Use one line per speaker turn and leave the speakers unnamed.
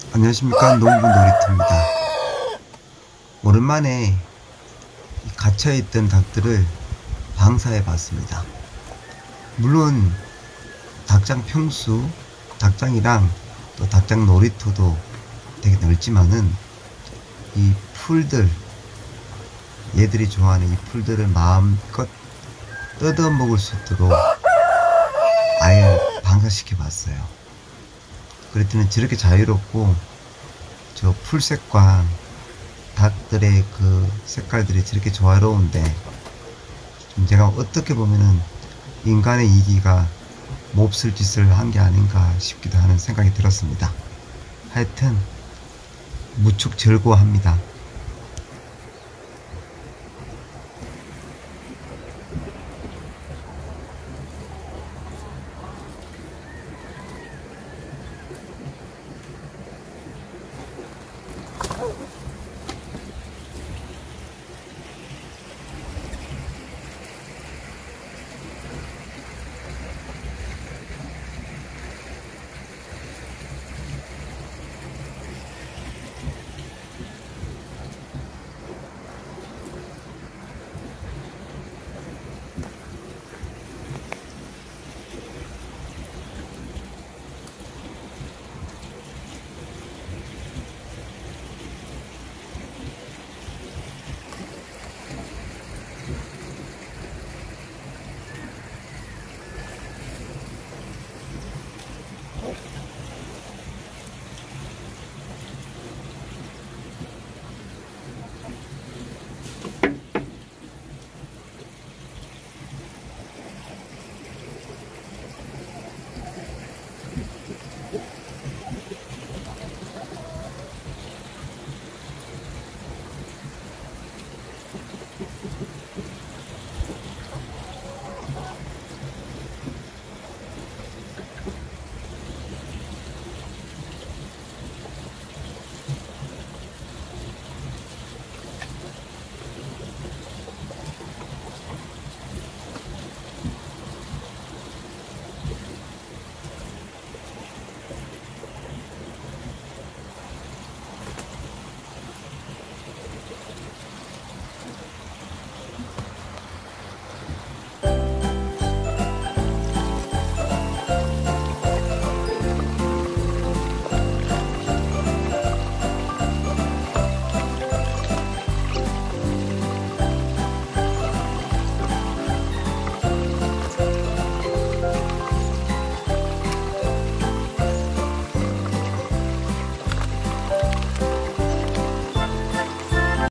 안녕하십니까. 농부 놀이터입니다. 오랜만에 갇혀있던 닭들을 방사해 봤습니다. 물론 닭장 평수, 닭장이랑 또 닭장 놀이터도 되게 넓지만은 이 풀들, 얘들이 좋아하는 이 풀들을 마음껏 뜯어 먹을 수 있도록 아예 방사시켜 봤어요. 그랬더니 저렇게 자유롭고 저 풀색과 닭들의 그 색깔들이 저렇게 조화로운데 좀 제가 어떻게 보면은 인간의 이기가 몹쓸 짓을 한 게 아닌가 싶기도 하는 생각이 들었습니다. 하여튼 무척 즐거워합니다.